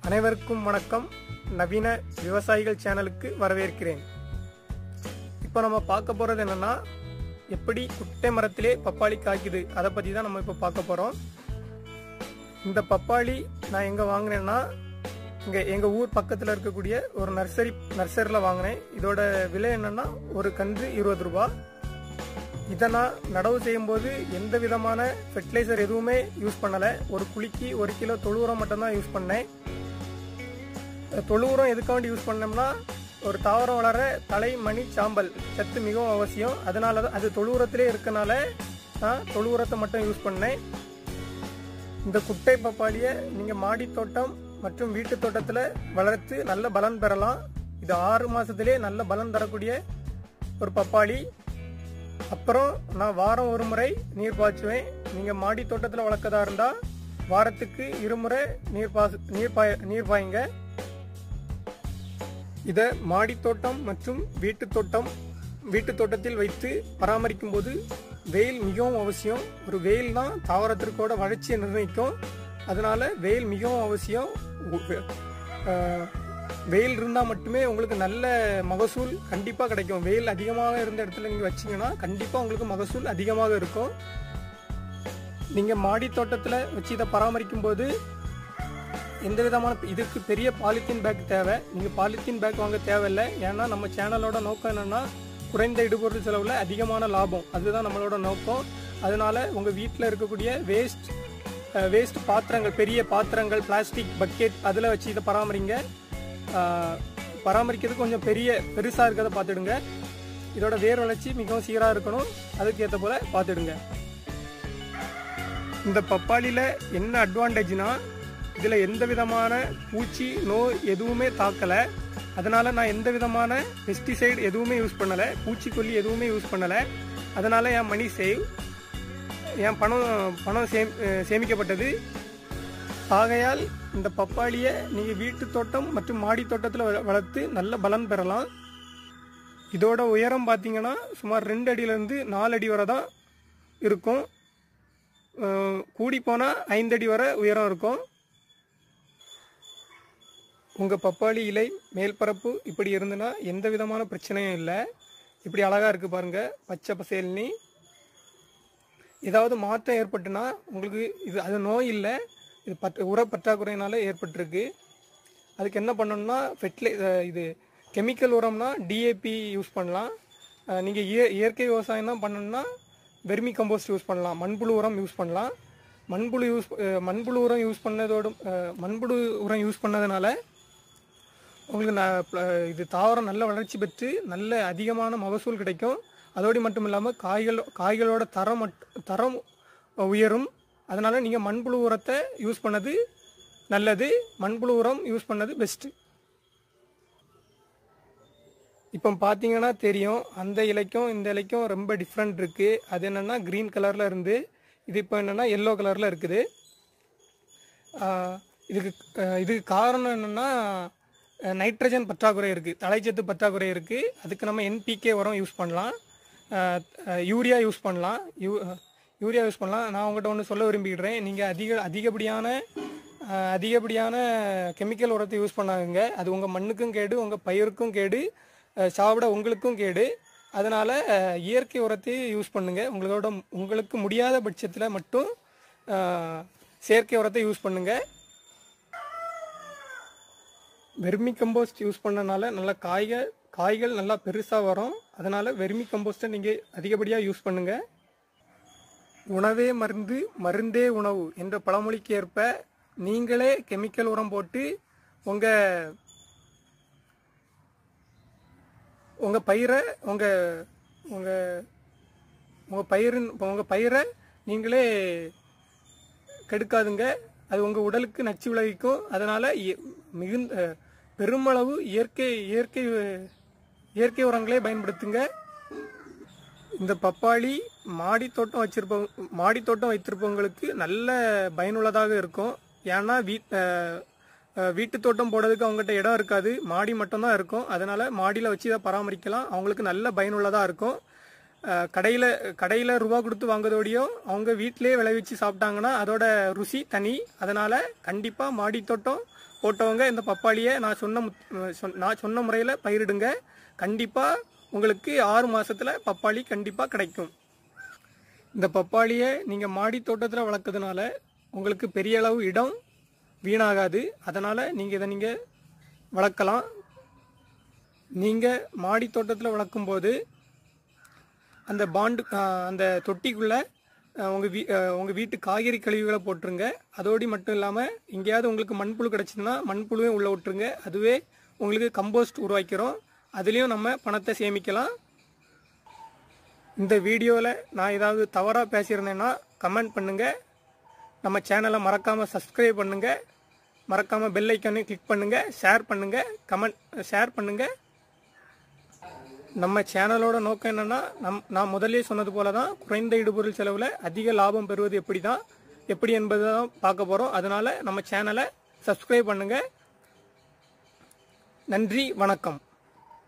அனைவருக்கும் வணக்கம். நவீன விவசாயிகள் சேனலுக்கு வரவேற்கிறேன். இப்போ நம்ம பார்க்க போகிறது என்னன்னா, எப்படி குட்டை மரத்திலே பப்பாளி காய்க்குது அதை பற்றி தான் நம்ம இப்போ பார்க்க போகிறோம். இந்த பப்பாளி நான் எங்கே வாங்கினேன்னா, இங்கே எங்கள் ஊர் பக்கத்தில் இருக்கக்கூடிய ஒரு நர்சரியில் வாங்கினேன். இதோட விலை என்னன்னா, ஒரு கன்று 20 ரூபா. இதை நான் நடவு செய்யும்போது எந்த விதமான ஃபெர்டிலைசர் எதுவுமே யூஸ் பண்ணலை. ஒரு குழிக்கு 1 கிலோ தொழு உரம் மட்டும்தான் யூஸ் பண்ணேன். தொழு உரம் எதுக்காண்டி யூஸ் பண்ணோம்னா, ஒரு தாவரம் வளர தலை, மணி, சாம்பல் சத்து மிகவும் அவசியம். அதனால தான் அது தொழு உரத்திலே இருக்கனால நான் தொழு உரத்தை மட்டும் யூஸ் பண்ணேன். இந்த குட்டை பப்பாளியை நீங்கள் மாடி தோட்டம் மற்றும் வீட்டு தோட்டத்தில் வளர்த்து நல்ல பலன் பெறலாம். இது 6 மாதத்திலே நல்ல பலன் தரக்கூடிய ஒரு பப்பாளி. அப்புறம் நான் வாரம் ஒரு முறை நீர் பாய்ச்சுவேன். நீங்கள் மாடி தோட்டத்தில் வளர்க்கதா இருந்தால் வாரத்துக்கு 2 முறை நீர் பாயுங்க. இதை மாடி தோட்டம் மற்றும் வீட்டு தோட்டத்தில் வைத்து பராமரிக்கும் போது வெயில் மிகவும் அவசியம். ஒரு வெயில் தான் தாவரத்திற்கோட வளர்ச்சியை நிர்ணயிக்கும். அதனால வெயில் மிகவும் அவசியம். வெயில் இருந்தால் மட்டுமே உங்களுக்கு நல்ல மகசூல் கண்டிப்பாக கிடைக்கும். வெயில் அதிகமாக இருந்த இடத்துல நீங்கள் வச்சிங்கன்னா கண்டிப்பாக உங்களுக்கு மகசூல் அதிகமாக இருக்கும். நீங்கள் மாடி தோட்டத்தில் வச்சு இதை பராமரிக்கும் போது எந்த விதமான இதுக்கு பெரிய பாலித்தீன் பேக் தேவை. நீங்கள் பாலித்தீன் பேக் வாங்க தேவையில்லை. ஏன்னா நம்ம சேனலோட நோக்கம் என்னென்னா, குறைந்த இடுபொருள் செலவில் அதிகமான லாபம். அதுதான் நம்மளோட நோக்கம். அதனால உங்கள் வீட்டில் இருக்கக்கூடிய வேஸ்ட் பாத்திரங்கள், பெரிய பாத்திரங்கள், பிளாஸ்டிக் பக்கெட் அதில் வச்சு இதை பராமரிங்க. பராமரிக்கிறதுக்கு கொஞ்சம் பெருசாக இருக்கிறத பார்த்துடுங்க. இதோட வேர் வளர்ச்சி மிகவும் சீராக இருக்கணும். அதுக்கு ஏற்ற போல பார்த்துடுங்க. இந்த பப்பாளியில் என்ன அட்வான்டேஜ்னா, இதில் எந்த விதமான பூச்சி நோய் எதுவுமே தாக்கலை. அதனால் நான் எந்த விதமான பெஸ்டிசைடு எதுவுமே யூஸ் பண்ணலை, பூச்சிக்கொல்லி எதுவுமே யூஸ் பண்ணலை. அதனால் என் மணி சேவ், என் பணம் சேமிக்கப்பட்டது. ஆகையால் இந்த பப்பாளியை நீங்கள் வீட்டு தோட்டம் மற்றும் மாடி தோட்டத்தில் வளர்த்து நல்ல பலன் பெறலாம். இதோட உயரம் பார்த்தீங்கன்னா சுமார் 2 அடியிலேருந்து 4 அடி வரை தான் இருக்கும். கூடி போனால் 5 அடி வரை உயரம் இருக்கும். உங்கள் பப்பாளி இலை மேல்பரப்பு இப்படி இருந்துன்னா எந்த விதமான பிரச்சனையும் இல்லை. இப்படி அழகாக இருக்குது பாருங்கள், பச்சை பசேல்னி. ஏதாவது மாற்றம் ஏற்பட்டுனா உங்களுக்கு அது நோய் இல்லை, இது உர பற்றாக்குறையினால ஏற்பட்டிருக்கு. அதுக்கு என்ன பண்ணணும்னா, இது கெமிக்கல் உரம்னா டிஏபி யூஸ் பண்ணலாம். நீங்கள் இயற்கை விவசாயம் தான் பண்ணணும்னா வெர்மி கம்போஸ்ட் யூஸ் பண்ணலாம், மண்புழு உரம் யூஸ் பண்ணலாம். மண்புழு உரம் யூஸ் பண்ணதுனால உங்களுக்கு இது தாவரம் நல்ல வளர்ச்சி பெற்று நல்ல அதிகமான மகசூல் கிடைக்கும். அதோடு மட்டும் இல்லாமல் காய்களோட தரம் உயரும். அதனால் நீங்கள் மண்புழு உரத்தை யூஸ் பண்ணது நல்லது. மண்புழு உரம் யூஸ் பண்ணது பெஸ்ட்டு. இப்போ பார்த்தீங்கன்னா தெரியும், அந்த இலைக்கும் இந்த இலைக்கும் ரொம்ப டிஃப்ரெண்ட் இருக்குது. அது என்னென்னா க்ரீன் கலரில் இருந்து இது இப்போ என்னென்னா எல்லோ கலரில் இருக்குது. இதுக்கு காரணம் என்னென்னா, நைட்ரஜன் பற்றாக்குறை இருக்குது, தழைச்சத்து பற்றாக்குறை இருக்குது. அதுக்கு நம்ம NPK உரம் யூஸ் பண்ணலாம், யூரியா யூஸ் பண்ணலாம். நான் உங்கள்கிட்ட ஒன்று சொல்ல விரும்பிக்கிறேன். நீங்கள் அதிகப்படியான கெமிக்கல் உரத்தை யூஸ் பண்ணாதுங்க. அது உங்கள் மண்ணுக்கும் கேடு, உங்கள் பயிருக்கும் கேடு, சாப்பிட உங்களுக்கும் கேடு. அதனால் இயற்கை உரத்தை யூஸ் பண்ணுங்கள். உங்களுக்கு முடியாத பட்சத்தில் மட்டும் செயற்கை உரத்தை யூஸ் பண்ணுங்கள். வெர்மி கம்போஸ்ட் யூஸ் பண்ணனால நல்ல காய்கள் நல்லா பெருசாக வரும். அதனால் வெர்மி கம்போஸ்ட்டை நீங்கள் அதிகப்படியாக யூஸ் பண்ணுங்கள். உணவே மருந்து, மருந்தே உணவு என்ற பழமொழிக்கு ஏற்ப நீங்களே கெமிக்கல் உரம் போட்டு உங்கள் பயிரை நீங்களே கெடுக்காதுங்க. அது உங்கள் உடலுக்கு நச்சு விளைவிக்கும். அதனால் பெருமளவு இயற்கை உரங்களே பயன்படுத்துங்க. இந்த பப்பாளி மாடி தோட்டம் வைத்திருப்பவங்களுக்கு நல்ல பயனுள்ளதாக இருக்கும். ஏன்னா வீட்டு தோட்டம் போடுறதுக்கு அவங்ககிட்ட இடம் இருக்காது, மாடி மட்டும்தான் இருக்கும். அதனால் மாடியில் வச்சு இதை பராமரிக்கலாம். அவங்களுக்கு நல்ல பயனுள்ளதாக இருக்கும். கடையில் ரூபா கொடுத்து வாங்குறதோடையும் அவங்க வீட்டிலே விளைவிச்சு சாப்பிட்டாங்கன்னா அதோட ருசி தனி. அதனால் கண்டிப்பாக மாடி தோட்டம் போட்டவங்க இந்த பப்பாளியை நான் சொன்ன முறையில் பயிரிடுங்க. கண்டிப்பாக உங்களுக்கு 6 மாதத்தில் பப்பாளி கண்டிப்பாக கிடைக்கும். இந்த பப்பாளியை நீங்கள் மாடி தோட்டத்தில் வளர்க்கறதுனால உங்களுக்கு பெரிய அளவு இடம் வீணாகாது. அதனால் நீங்கள் வளர்க்கலாம். நீங்கள் மாடி தோட்டத்தில் வளர்க்கும்போது அந்த தொட்டிக்குள்ளே உங்கள் வீட்டு காய்கறி கழிவுகளை போட்டுருங்க. அதோடு மட்டும் இல்லாமல் எங்கேயாவது உங்களுக்கு மண்புழு கிடச்சிதுன்னா மண்புழுவையும் உள்ளே விட்டுருங்க. அதுவே உங்களுக்கு கம்போஸ்ட் உருவாக்கிறோம். அதுலேயும் நம்ம பணத்தை சேமிக்கலாம். இந்த வீடியோவில் நான் ஏதாவது தவறாக பேசியிருந்தேன்னா கமெண்ட் பண்ணுங்கள். நம்ம சேனலை மறக்காமல் சப்ஸ்கிரைப் பண்ணுங்கள். மறக்காமல் பெல் ஐக்கானையும் கிளிக் பண்ணுங்கள். ஷேர் பண்ணுங்கள். நம்ம சேனலோட நோக்கம் என்னென்னா நான் முதலே சொன்னது போல தான் குறைந்த இடுபொருள் செலவில் அதிக லாபம் பெறுவது எப்படி என்பதை தான் பார்க்க போகிறோம். அதனால் நம்ம சேனலை சப்ஸ்கிரைப் பண்ணுங்கள். நன்றி, வணக்கம்.